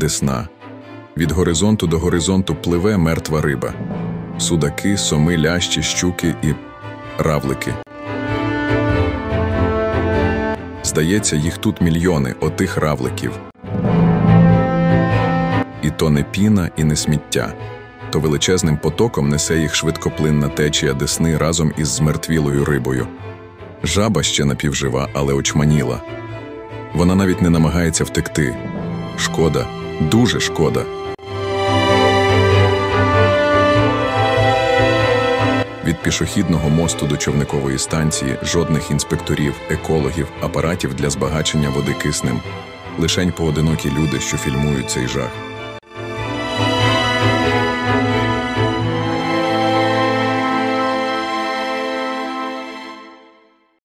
Десна. Від горизонту до горизонту пливе мертва риба. Судаки, соми, лящі, щуки і равлики. Здається, їх тут мільйони, отих равликів. І то не піна, і не сміття. То величезним потоком несе їх швидкоплинна течія Десни разом із змертвілою рибою. Жаба ще напівжива, але очманіла. Вона навіть не намагається втекти. Шкода, дуже шкода. Від пішохідного мосту до човникової станції жодних інспекторів, екологів, апаратів для збагачення води киснем. Лишень поодинокі люди, що фільмують цей жах.